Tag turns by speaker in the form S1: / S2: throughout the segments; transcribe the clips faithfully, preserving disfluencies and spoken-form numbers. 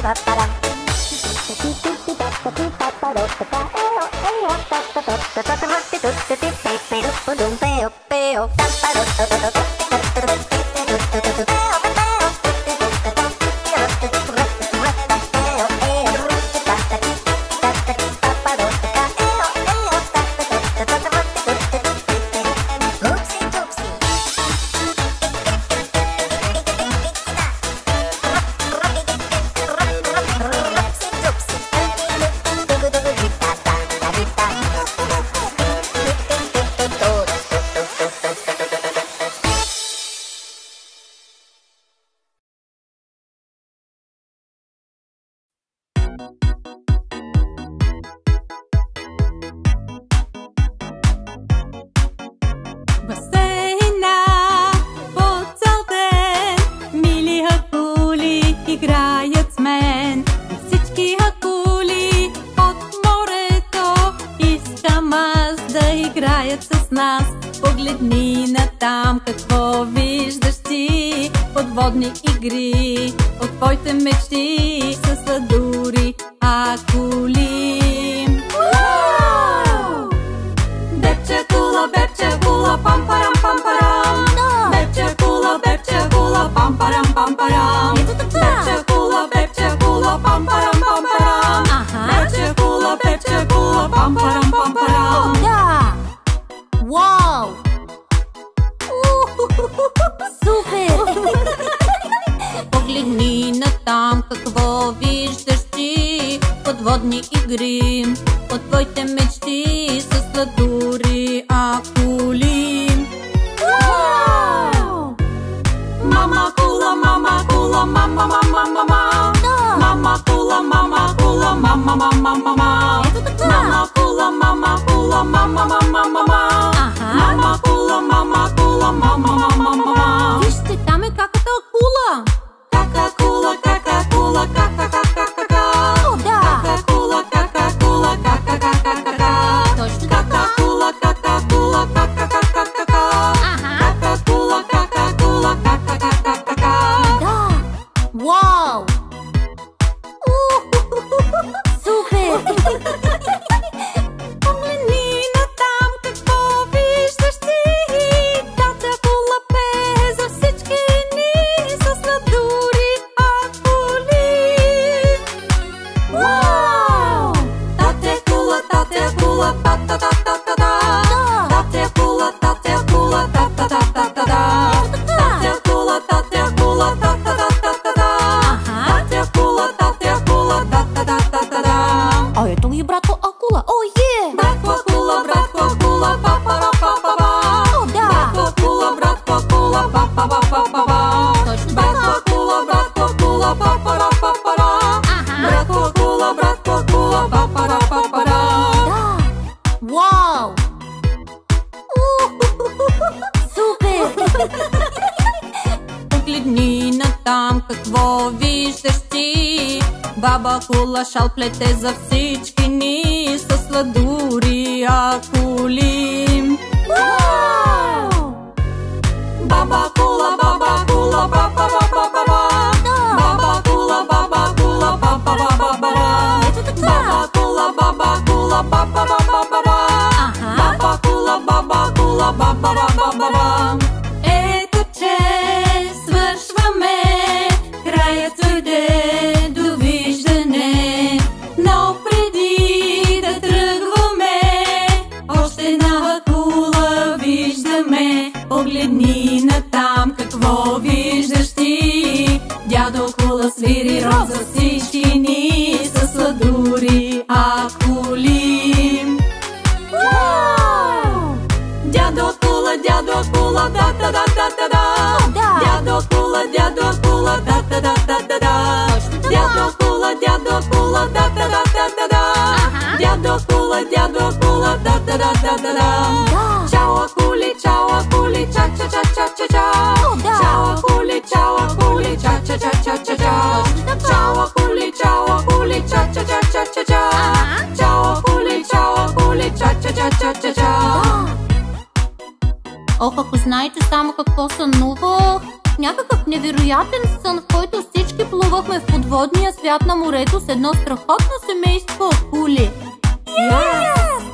S1: Погледни натам, какво виждаш ти? Подводни игри от твоите мечти са сладури, акули. Бебче кула, бебче кула, пам парам пам парам. Бебче кула, бебче кула, пам парам пам парам. Бебче кула, бебче кула, пам парам пам парам. Бебче кула, бебче кула, пам парам пам парам.
S2: Вау! Супер!
S1: Погледни натам, какво виждаш ти? Подводни игри от твоите мечти са сладури, акули. Мама кула, мама кула, мама, мама, мама. Мама кула, мама кула, мама, мама, мама. Мама кула, мама кула, мама, мама, мама. Мама кула, мама кула, мама, мама, мама.
S2: Вижте, там е каката акула.
S1: Кака кула, кака кула, кака, кака, кака.
S2: О, да.
S1: Кака кула, кака кула, кака, кака, кака.
S2: Точно така.
S1: Кака кула, кака кула, кака, кака, кака. Кака кула, кака кула, кака, кака, кака.
S2: Да. Вау! Супер!
S1: Погледни натам, какво виждаш ти? Тата кула пее за всички ни с сладури, акули.
S2: Вау!
S1: Тате кула, тате кула, та та та та та та. Тате кула, тате кула, та та та та та та. Тате кула, тате кула, та та та та та та. Тате кула, тате кула, та та та та та та.
S2: А ето и братко акула. О, е!
S1: Братко кула, братко кула, па па па па па па.
S2: О, да.
S1: Братко кула, братко кула, па па па па па па.
S2: Точно
S1: Братко
S2: така.
S1: кула, братко кула, па па па па па. Братко кула, братко кула, па па па па.
S2: Да. Вау! Супер!
S1: Погледни натам, какво виждаш ти? Баба кула шал плете за всички ни с сладури, акули.
S2: Вау!
S1: Баба кула, баба кула, ба ба ба ба ба ба. Баба кула, баба кула, ба ба ба ба ба. Баба кула, баба кула, ба ба ба ба ба ба. Баба кула, баба кула, ба ба ба ба ба ба. Ето че свършваме, краят дойде, довиждане. Но преди да тръгваме, още една акула виждаме. Погледни натам, какво виждаш ти? Дядо кула свири рок за всички ни с сладури, акули.
S2: Вау!
S1: Дядо кула, дядо кула, да да да да да да.
S2: Да.
S1: Дядо кула, дядо кула, да да да да да да.
S2: Точно така.
S1: Дядо кула, дядо кула, да да да да да да. Дядо кула, дядо кула, да да да да да да.
S2: Да.
S1: Чао акули, чао акули, ча ча ча ча ча ча.
S2: О, да.
S1: Чао акули, чао акули, ча ча ча ча ча ча.
S2: Точно така.
S1: Чао акули, чао акули, ча ча ча ча ча ча. Чао акули, чао акули, ча ча ча ча ча ча.
S2: Ох, ако знаете само какво сънувах, някакъв невероятен сън, в който всички плувахме в подводния свят на морето с едно страхотно семейство акули.
S1: Yes!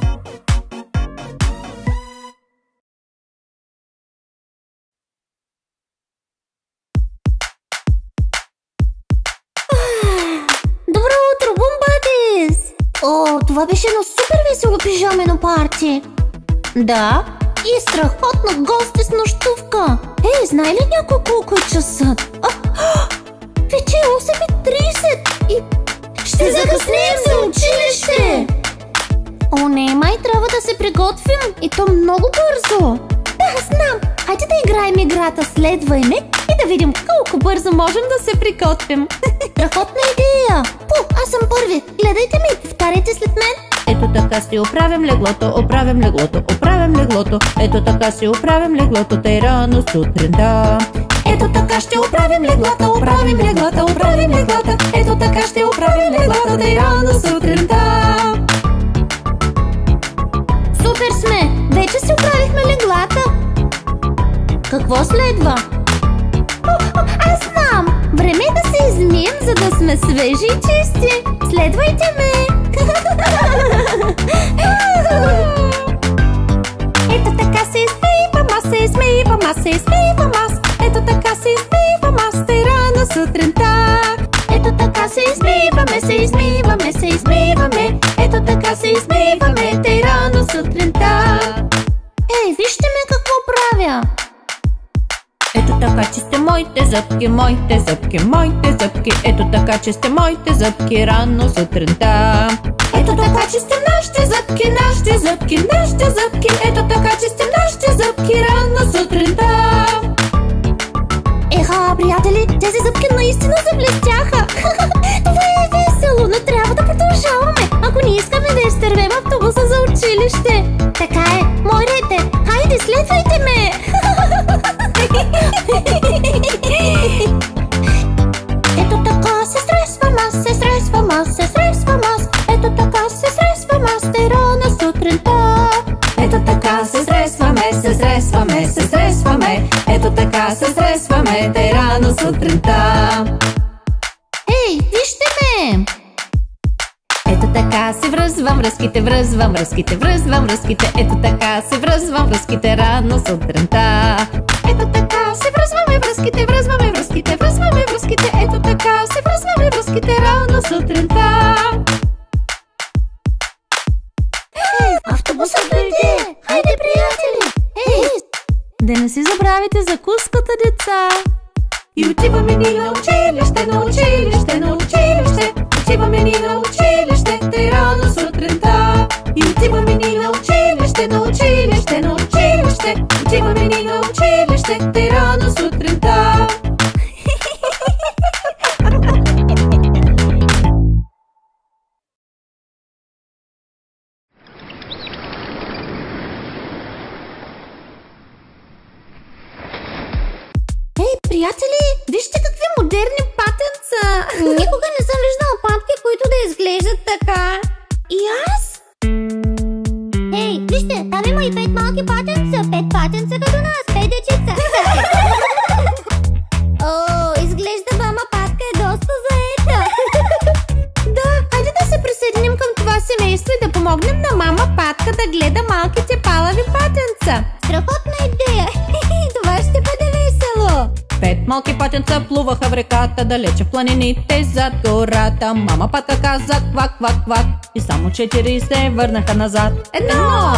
S2: Добро утро, Бумбадис! О, това беше едно супер весело пижамено парти. Да, и страхотно гости с нощувка. Ей, знае ли някой колко е часът? А, а, вече е осем и трийсет и ще закъснеем за училище. О, не, май трябва да се приготвим и то много бързо. Да, знам. Хайде да играем играта "Следвай ме" и да видим колко бързо можем да се приготвим. Страхотна идея. Пу, аз съм първи. Гледайте ми и повтаряйте след мен. Ето така си оправям леглото, оправям леглото, оправям леглото. Ето така си оправям леглото, тъй рано сутринта. Ето така ще оправим леглата, оправим леглата, оправим леглата. Ето така ще оправим леглата, тъй рано сутринта. Супер сме! Вече си оправихме леглата. Какво следва? О, о, аз знам! Време е да се измием, за да сме свежи и чисти. Следвайте ме! Ето така се измивам, аз се измивам, аз се измивам аз. Ето така се измивам, аз тъй рано сутринта. Ето така се измиваме, се измиваме, се измиваме. Ето така се измиваме, тъй рано сутринта. Ей, вижте ме какво правя. Ето така чисте моите зъбки, моите зъбки, моите зъбки. Ето така чисте моите зъбки рано сутринта. Ето така чистим нашите зъбки, нашите зъбки, нашите зъбки. Ето така чистим нашите зъбки рано сутринта. Еха, приятели, тези зъбки наистина заблестяха. Това е весело, но трябва да продължаваме, ако не искаме да изтървем автобуса за училище. Така е, мой ред е. Хайде, следвайте ме. Ето така се стресвам аз, се стресвам аз, се стресвам аз. Ето така се стресвам аз, тъй рано сутринта. Ето така се стресваме, се стресваме, се стресваме. Ето така се стресваме, тъй рано сутринта. Ей, вижте ме! Ето така се връзвам връзките, връзвам връзките, връзвам връзките. Ето така се връзвам връзките рано сутринта. Ето така се връзваме връзките, връзваме връзките, връзваме връзките. Ето така се връзваме връзките рано сутринта. Ей, автобусът дойде! Хайде, приятели! Ей, да не си забравите закуската, деца! И отиваме ни на училище, на училище, на училище. Отиваме ни на училище, тъй рано сутринта. И отиваме ни на училище, на училище, на училище. Отиваме ни на училище, тъй рано сутринта. Ей, приятели, вижте какви модерни патенца! Никога не съм виждала патки, които да изглеждат така. И аз? Ей, вижте, там има и пет малки патенца. Пет патенца като нас, пет дечица. О, изглежда мама патка е доста заета. Да, хайде да се присъединим към това семейство и да помогнем на мама патка да гледа малките палави патенца. Страхотна идея! Това ще бъде весело! Пет малки патенца плуваха в реката, далече в планините зад гората. Мама патка каза квак, квак, квак и само четири се върнаха назад. Едно!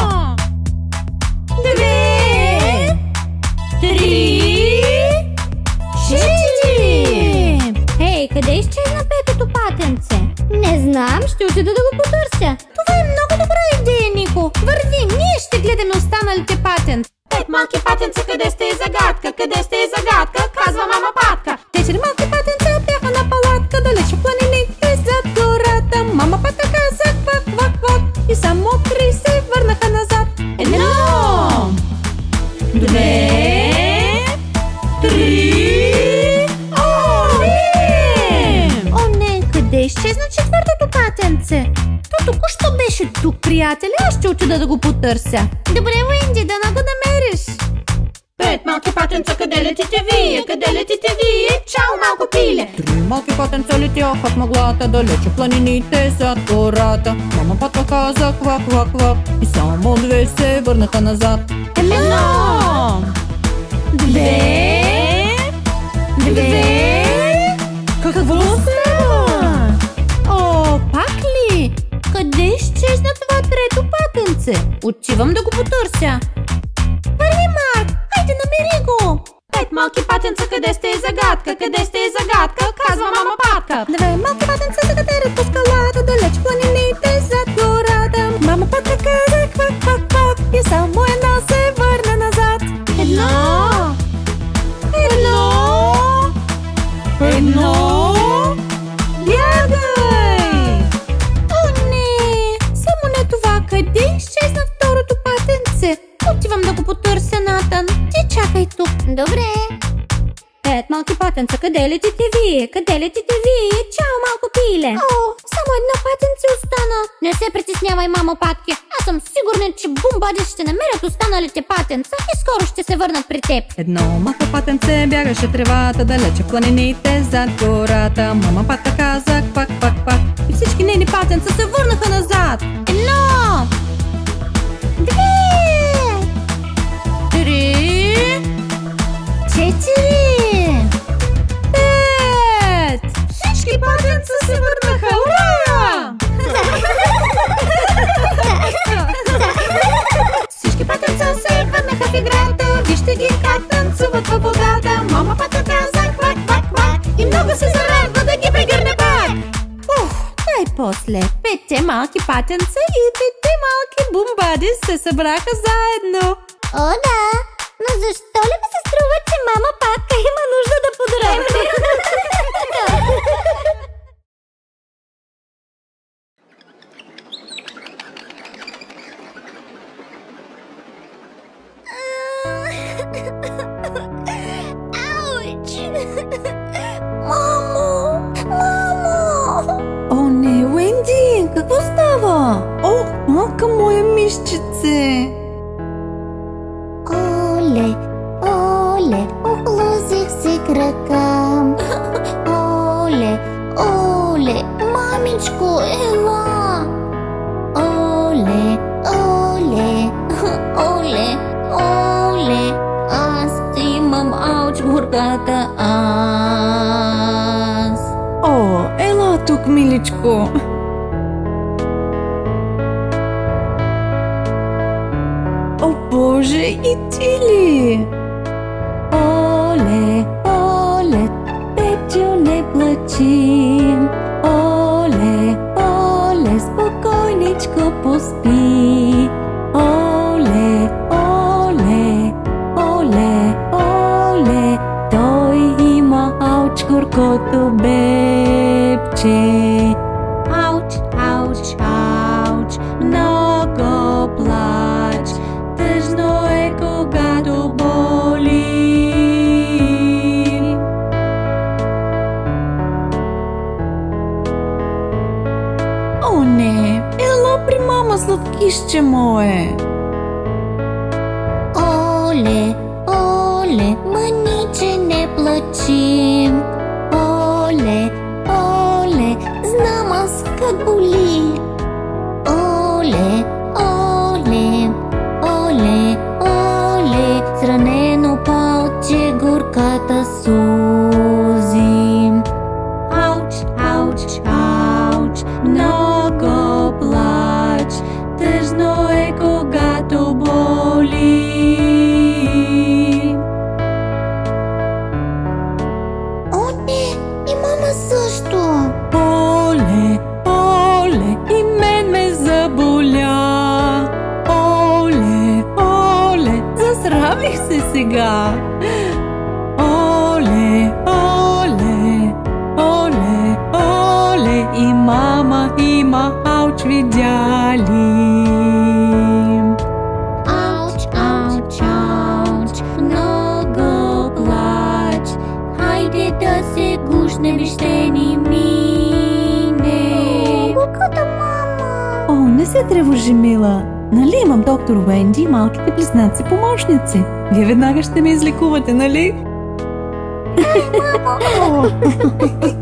S2: Две! Три! Четири! Ей, къде изчезна петото патенце? Не знам, ще отида да го потърся. Това е много добра идея, Нико. Върви, ние ще гледаме останалите патенца. Пет малки патенца, къде сте и загадка? Къде сте и загадка? Казва мама патка. Четири малки патенца бяха на палатка, далеч в планините зад гората. Мама патка каза квак, квак, квак и само три се върнаха назад. Едно! Две! Три! О, не! О, не! Къде изчезна четвъртото патенце? То току-що беше тук, приятели. Аз ще отида да го потърся. Добре, Уинди, да го намериш. Пет!
S1: Пет малки патенца, къде летите вие? Къде летите вие? Чао, малко пиле!
S3: Три малки патенца летяха в мъглата, далече в планините зад гората. Мама патка каза квак, квак, квак и само две се върнаха назад.
S2: Едно, две, две. Какво става? О, пак ли? Къде изчезна това трето патенце? Отивам да го потърся. Първи Марк, хайде намери го!
S1: Пет малки патенца, къде сте и загадка? Къде сте и загадка? Казва мама патка.
S2: Две малки патенца се катерят по скалата, далеч в планините зад гората. Мама патка каза квак, квак, квак и само едно се върна назад.
S1: Едно,
S2: Едно, едно, бягай! О, не! Само не това. Къде изчезна второто патенце? Отивам да го потърся, Натан. Ти чакай тук. Добре. Пет малки патенца, къде летите вие? Къде летите вие? Чао, малко пиле! О, само едно патенце остана. Не се притеснявай, мамо патки. Аз съм сигурна, че бумбади ще намерят останалите патенца и скоро ще се върнат при теб.
S3: Едно малко патенце бягаше тревата, далече в планините зад гората. Мама патка каза квак, квак, квак и всички нейни патенца се върнаха назад.
S2: Едно, две, три, четири, пет.
S3: Всички патенца се върнаха! Ура!
S2: Всички патенца се върнаха в играта. Вижте ги как танцуват във водата. Мама патка каза квак, квак, квак и много се зарадва да ги прегърне пак. Ух, най-после петте малки патенца и петте малки бумбади се събраха заедно. О, да, но защо ли ми се струва, че мама патка има нужда да подремне? Ауч! Мамо! Мамо!
S3: О, не, Уенди! Какво става? О, малка моя мишчице!
S2: Оле, оле, охлузих си крака. Оле, оле, мамичко, ела. Оле, оле, оле, оле, аз имам ауч горката аз.
S3: О, ела тук, миличко! О, Боже, и ти ли?
S2: Оле, оле, Петю, не плачи. Оле, оле, спокойничко поспи. Оле, оле, оле, оле, той има ауч горкото бебче. Ауч, ауч, ауч, много плач. Тъжно е, когато боли.
S3: О, не! Ела при мама, сладкище мое!
S2: Оле, оле, мъниче, не плачи. Оле, оле, знам аз как боли. Оле, оле, оле, оле, сранено палче горката сузи. Ауч, ауч, ауч, много плач. Тъжно е, когато боли. О, не, и мама също.
S3: Оле, оле, и мен ме заболя. Оле, оле, засрамих се сега. Оле, оле, оле, оле, и мама има ауч, видя ли?
S2: Ауч, ауч, ауч, много плач. Хайде да се гушнем и ще ни мине. Колкото мама.
S3: О, не се тревожи, мила. Нали имам доктор Уенди и малките близнаци помощници? Вие веднага ще ме излекувате, нали?
S2: Мамо!